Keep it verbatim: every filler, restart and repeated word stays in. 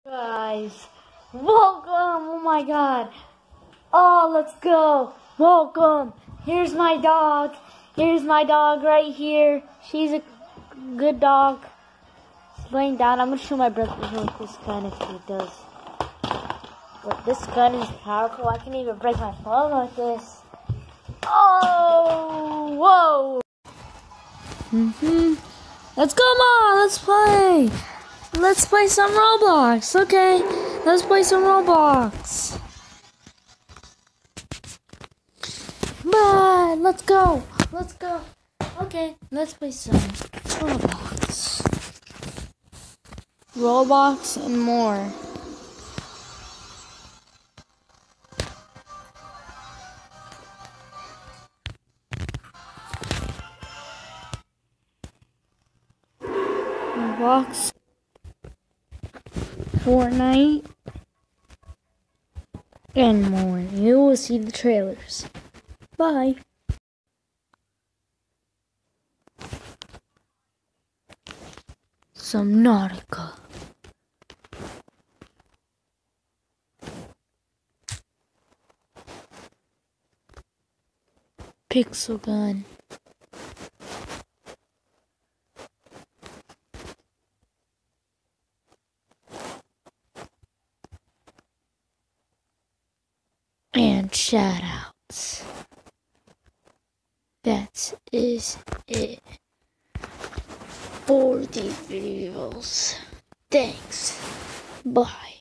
Guys, welcome. Oh my god. Oh, let's go. Welcome. Here's my dog. Here's my dog right here. She's a good dog. She's laying down. I'm going to show my brother with this gun if he does. But this gun is powerful. I can even break my phone like this. Oh, whoa. Mm-hmm. Let's go, Mom. Let's play. Let's play some Roblox. Okay, let's play some Roblox. Bye. Let's go. Let's go. Okay, let's play some Roblox. Roblox and more. Roblox. Fortnite, and more. You will see the trailers. Bye. Subnautica. Pixel gun. And shoutouts. That is it for these videos. Thanks. Bye.